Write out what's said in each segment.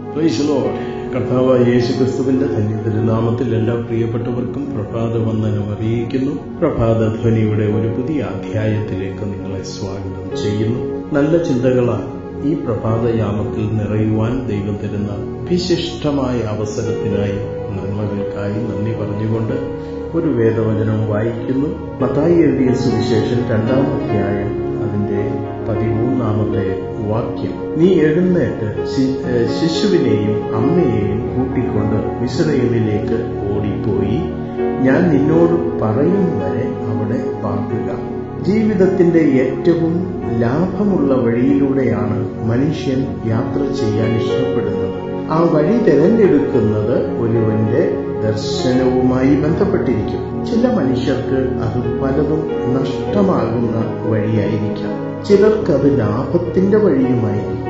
Praise the Lord. കർത്താവായ യേശുക്രിസ്തുവിന്റെ ധന്യതിരുനാമത്തിൽ എല്ലാ പ്രിയപ്പെട്ടവർക്കും പ്രഭാതവന്ദനം അറിയിക്കുന്നു. പ്രഭാതധ്വനിയുടെ ഒരു പുതിയ അധ്യായത്തിലേക്ക് നിങ്ങളെ സ്വാഗതം ചെയ്യുന്നു. നല്ല ചിന്തകളാൽ ഈ പ്രഭാതയാമത്തിൽ നിറയുവാൻ ദൈവം തരുന്ന വിശിഷ്ടമായ അവസരത്തിനായി നന്മകൾക്കായി നന്ദി പറഞ്ഞുകൊണ്ട് ഒരു വേദവചനം വായിക്കുന്നു. മത്തായി എഴുതിയ സുവിശേഷം 2-ാം അധ്യായം അതിന്റെ 13-ാമത്തെ വാക്യം. നീ എഴുന്നേറ്റ് ശിശുവിനെയും അമ്മയെയും കൂട്ടിക്കൊണ്ട് മിസ്രയീമിലേക്ക് ഓടിപ്പോയി, ഞാൻ നിന്നോട് പറയും വരെ അവിടെ പാർക്കുക. ജീവിതത്തിന്റെ ഏറ്റവും ലാഭമുള്ള വഴിയിലൂടെയാണ് മനുഷ്യൻ യാത്ര ചെയ്യാൻ ഇഷ്ടപ്പെടുന്നത്. ആ വഴി തിരഞ്ഞെടുക്കുന്നത് ഒരുവന്റെ ദർശനവുമായി ബന്ധപ്പെട്ടിരിക്കും. ചില മനുഷ്യർക്ക് അത് പലതും നഷ്ടമാകുന്ന വഴിയായിരിക്കാം, ചിലർക്കത് ലാഭത്തിന്റെ വഴിയുമായിരിക്കും.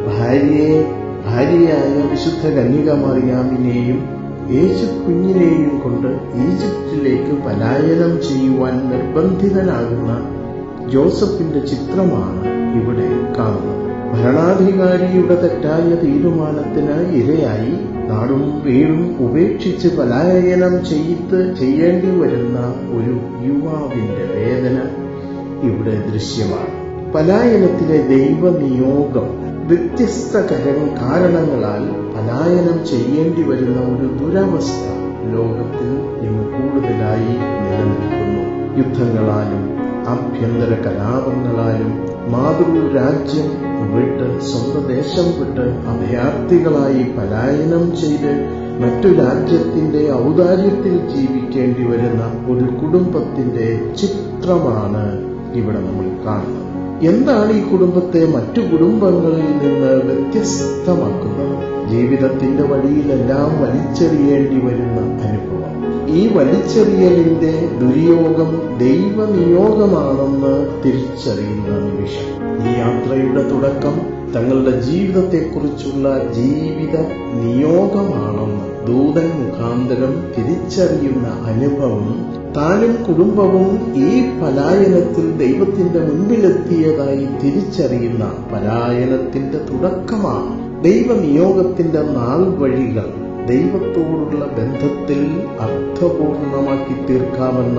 ഭാര്യയായ വിശുദ്ധ കന്യക മറിയാമിനെയും യേശു കുഞ്ഞിനെയും കൊണ്ട് ഈജിപ്തിലേക്ക് പലായനം ചെയ്യുവാൻ നിർബന്ധിതനാകുന്ന ജോസഫിന്റെ ചിത്രമാണ് ഇവിടെ കാണുന്നത്. ഭരണാധികാരിയുടെ തെറ്റായ തീരുമാനത്തിന് ഇരയായി നാടും വീടും ഉപേക്ഷിച്ച് പലായനം ചെയ്യേണ്ടി വരുന്ന ഒരു യുവാവിന്റെ വേദന ഇവിടെ ദൃശ്യമാണ്. പലായനത്തിലെ ദൈവനിയോഗം വ്യത്യസ്ത കാരണങ്ങളാൽ പലായനം ചെയ്യേണ്ടി വരുന്ന ഒരു ദുരവസ്ഥ ലോകത്തിൽ ഇന്ന് കൂടുതലായി നിലനിൽക്കുന്നു. യുദ്ധങ്ങളാലും ആഭ്യന്തര കലാപങ്ങളാലും മാതൃരാജ്യം വിട്ട് സ്വന്തം ദേശം വിട്ട് അഭയാർത്ഥികളായി പലായനം ചെയ്ത് മറ്റു രാജ്യത്തിന്റെ ഔദാര്യത്തിൽ ജീവിക്കേണ്ടി വരുന്ന ഒരു കുടുംബത്തിന്റെ ചിത്രമാണ് ഇവിടെ നമ്മൾ കാണുന്നത്. എന്താണ് ഈ കുടുംബത്തെ മറ്റു കുടുംബങ്ങളിൽ നിന്ന് വ്യത്യസ്തമാക്കുന്നത്? ജീവിതത്തിന്റെ വഴിയിലെല്ലാം വലിച്ചെറിയേണ്ടി വരുന്ന അനുഭവം. ഈ വലിച്ചെറിയലിന്റെ ദുര്യോഗം ദൈവനിയോഗമാണെന്ന് തിരിച്ചറിയുന്ന നിമിഷം, ഈ യാത്രയുടെ തുടക്കം തങ്ങളുടെ ജീവിതത്തെക്കുറിച്ചുള്ള ജീവിത നിയോഗമാണെന്ന് ദൂതൻ മുഖാന്തരം തിരിച്ചറിയുന്ന അനുഭവം താനും കുടുംബവും ഈ പലായനത്തിൽ ദൈവത്തിന്റെ മുൻപിലെത്തിയതായി തിരിച്ചറിയുന്ന പലായനത്തിന്റെ തുടക്കമാണ്. ദൈവനിയോഗത്തിന്റെ നാൾ വഴികൾ ദൈവത്തോടുള്ള ബന്ധത്തിൽ അർത്ഥപൂർണമാക്കി തീർക്കാമെന്ന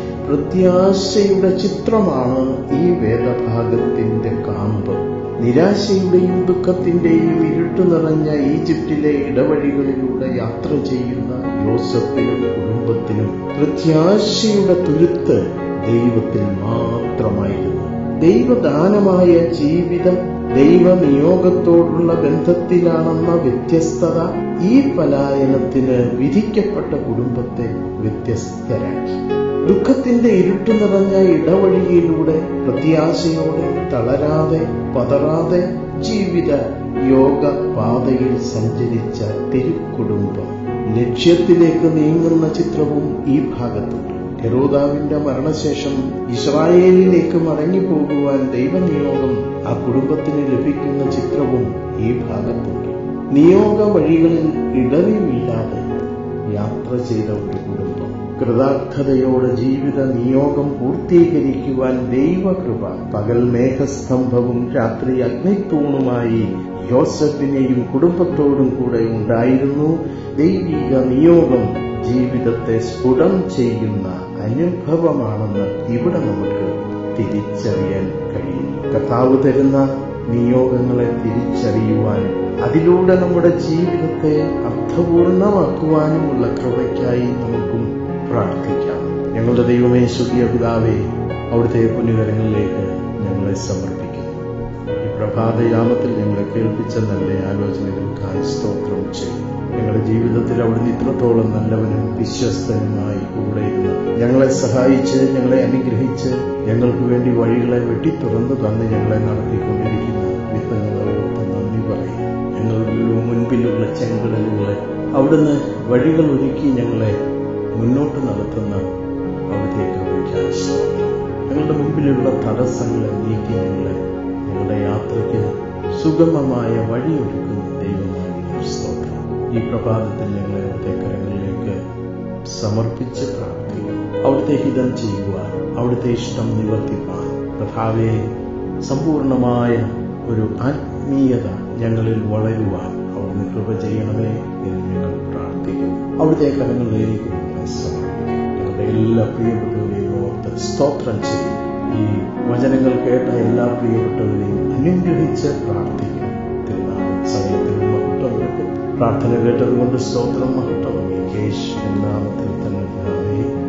പ്രത്യാശയുടെ ചിത്രമാണ് ഈ വേദഭാഗത്തിന്റെ കാമ്പ്. നിരാശയുടെയും ദുഃഖത്തിന്റെയും ഇരുട്ടു നിറഞ്ഞ ഈജിപ്തിലെ ഇടവഴികളിലൂടെ യാത്ര ചെയ്യുന്ന യോസഫിനും കുടുംബത്തിനും പ്രത്യാശയുടെ തുരുത്ത് ദൈവത്തിൽ മാത്രമായിരുന്നു. ദൈവദാനമായ ജീവിതം ദൈവനിയോഗത്തോടുള്ള ബന്ധത്തിലാണെന്ന വ്യത്യസ്തത ഈ പലായനത്തിന് വിധിക്കപ്പെട്ട കുടുംബത്തെ വ്യത്യസ്തരാക്കി. ദുഃഖത്തിന്റെ ഇരുട്ടു നിറഞ്ഞ ഇടവഴിയിലൂടെ പ്രത്യാശയോടെ തളരാതെ പതറാതെ ജീവിത യോഗ പാതയിൽ സഞ്ചരിച്ച തിരുക്കുടുംബം ലക്ഷ്യത്തിലേക്ക് നീങ്ങുന്ന ചിത്രവും ഈ ഭാഗത്തുണ്ട്. ഹെരോദാവിന്റെ മരണശേഷം ഇസ്രായേലിലേക്ക് മടങ്ങിപ്പോകുവാൻ ദൈവനിയോഗം ആ കുടുംബത്തിന് ലഭിക്കുന്ന ചിത്രവും ഈ ഭാഗത്തുണ്ട്. നിയോഗ വഴികളിൽ ഇടറിവില്ലാതെ യാത്ര ചെയ്ത ഒരു കുടുംബം, കൃതാർത്ഥതയോടെ ജീവിത നിയോഗം പൂർത്തീകരിക്കുവാൻ ദൈവകൃപ പകൽ മേഘസ്തംഭവും രാത്രി അഗ്നിത്തൂണുമായി യോസഫിനെയും കുടുംബത്തോടും കൂടെ ഉണ്ടായിരുന്നു. ദൈവിക നിയോഗം ജീവിതത്തെ സ്ഫുടം ചെയ്യുന്ന അനുഭവമാണെന്ന് ഇവിടെ നമുക്ക് തിരിച്ചറിയാൻ കഴിയും. കർത്താവ് തരുന്ന നിയോഗങ്ങളെ തിരിച്ചറിയുവാനും അതിലൂടെ നമ്മുടെ ജീവിതത്തെ അർത്ഥപൂർണമാക്കുവാനുമുള്ള കൃപയ്ക്കായി നമുക്കും പ്രാർത്ഥിക്കാം. ഞങ്ങളുടെ ദൈവമേ, സ്വർഗ്ഗീയ പിതാവേ, അവിടുത്തെ പുണ്യകരങ്ങളിലേക്ക് ഞങ്ങളെ സമർപ്പിക്കുന്നു. ഈ പ്രഭാതയാമത്തിൽ ഞങ്ങളെ കേൾപ്പിച്ച നല്ല ആലോചനകൾക്കായി സ്തോത്രം ചെയ്യുന്നു. ഞങ്ങളുടെ ജീവിതത്തിൽ അവിടുന്ന് ഇത്രത്തോളം നല്ലവനും വിശ്വസ്തനുമായി കൂടെയിരുന്ന് ഞങ്ങളെ സഹായിച്ച് ഞങ്ങളെ അനുഗ്രഹിച്ച് ഞങ്ങൾക്ക് വേണ്ടി വഴികളെ വെട്ടിത്തുറന്നു തന്ന് ഞങ്ങളെ നടത്തിക്കൊണ്ടിരിക്കുന്ന വിധങ്ങളോർത്ത് നന്ദി പറയും. ഞങ്ങളുടെ മുൻപിലുള്ള ചെങ്കടലുകളെ അവിടുന്ന് വഴികൾ ഒരുക്കി ഞങ്ങളെ മുന്നോട്ട് നടത്തുന്ന അവിടുത്തെ കൃപയ്ക്കായി സ്തോത്രം. ഞങ്ങളുടെ മുൻപിലുള്ള തടസ്സങ്ങളെ നീക്കി ഞങ്ങളുടെ യാത്രയ്ക്ക് സുഗമമായ വഴിയൊരുക്കുന്ന ദൈവമായ സ്തോത്രം. ഈ പ്രഭാതത്തിൽ ഞങ്ങളെ അവിടുത്തെ കരങ്ങളിലേക്ക് സമർപ്പിച്ച് പ്രാർത്ഥിക്കും. അവിടുത്തെ ഹിതം ചെയ്യുവാൻ, അവിടുത്തെ ഇഷ്ടം നിവർത്തിപ്പാൻ, കർത്താവേ, സമ്പൂർണമായ ഒരു ആത്മീയത ഞങ്ങളിൽ വളരുവാൻ അവിടുന്ന് കൃപ ചെയ്യണമേ എന്ന് ഞങ്ങൾ പ്രാർത്ഥിക്കുന്നു. അവിടുത്തെ കരങ്ങളിലേക്ക് ഞങ്ങളെ സമർപ്പിക്കുന്നു. ഞങ്ങളുടെ എല്ലാ പ്രിയപ്പെട്ടവരെയും ഓർത്ത് സ്തോത്രം ചെയ്യും. ഈ വചനങ്ങൾ കേട്ട എല്ലാ പ്രിയപ്പെട്ടവരെയും അനുഗ്രഹിച്ച് പ്രാർത്ഥിക്കുന്നു. തിരുനാമം സകലത്തിനും മഹത്വം കിട്ടും. പ്രാർത്ഥന കേട്ടതുകൊണ്ട് സ്തോത്രം, മഹത്വം യേശുവിൻ നാമത്തിൽ തന്നെ.